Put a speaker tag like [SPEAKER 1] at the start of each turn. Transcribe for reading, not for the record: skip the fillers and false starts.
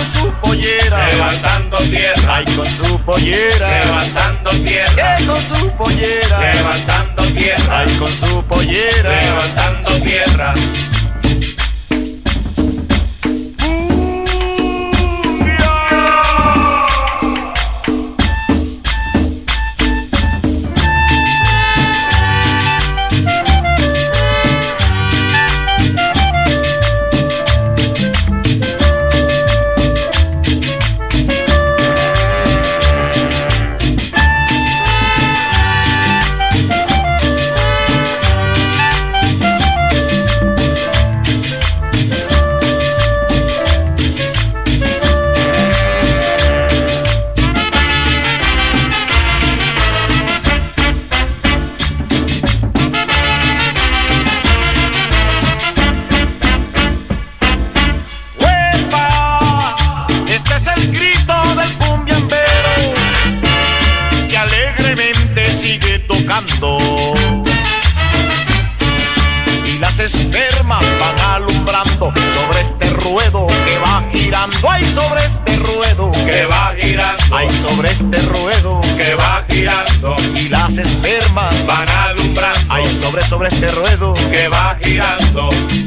[SPEAKER 1] con su pollera,
[SPEAKER 2] levantando tierra,
[SPEAKER 1] ay con su pollera,
[SPEAKER 2] levantando tierra,
[SPEAKER 1] que con su pollera,
[SPEAKER 2] levantando tierra,
[SPEAKER 1] ay con su pollera,
[SPEAKER 2] levantando tierra.
[SPEAKER 1] Y las espermas van alumbrando sobre este ruedo que va girando, ay sobre este ruedo
[SPEAKER 2] que va girando,
[SPEAKER 1] ay sobre este ruedo
[SPEAKER 2] que va girando.
[SPEAKER 1] Y las espermas
[SPEAKER 2] van alumbrando,
[SPEAKER 1] ay sobre este ruedo
[SPEAKER 2] que va girando.